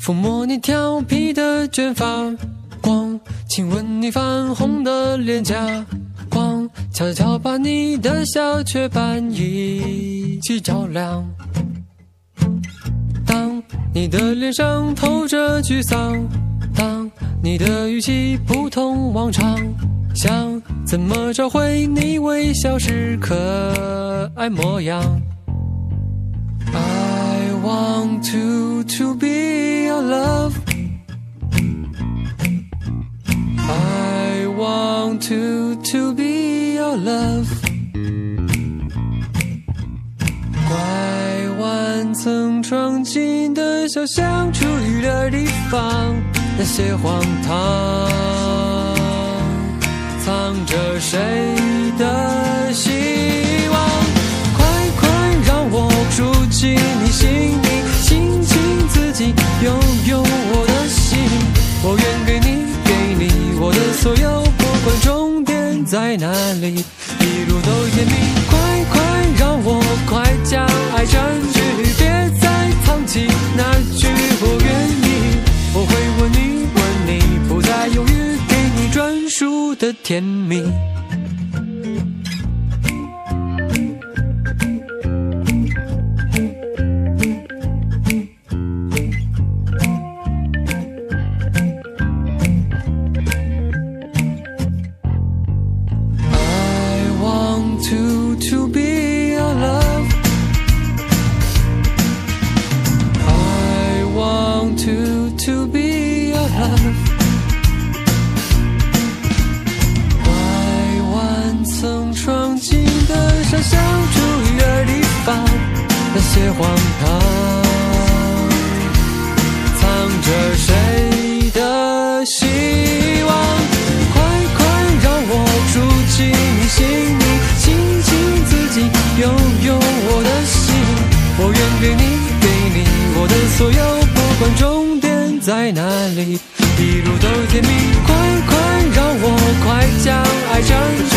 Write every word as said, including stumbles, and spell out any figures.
抚摸你调皮的卷发，光亲吻你泛红的脸颊，光悄悄把你的小雀斑一起照亮。当你的脸上透着沮丧，当你的语气不同往常，想怎么找回你微笑时可爱模样。 I want to, to be your love. I want to, to be your love. 拐弯曾闯进的小巷，出雨的地方，那些荒唐，藏着谁的希望？快快让我住进你心里，亲亲自己，拥有我的心。我愿给你，给你我的所有，不管终点在哪里，一路都甜蜜。快快让我快将爱占据，别再藏起那句我愿意。我会吻你，吻你，不再犹豫，给你专属的甜蜜。那些荒唐，藏着谁的希望？快快让我住进你心里，亲亲自己，拥有我的心。我愿给你，给你我的所有，不管终点在哪里，一路都甜蜜。快快让我快将爱占据。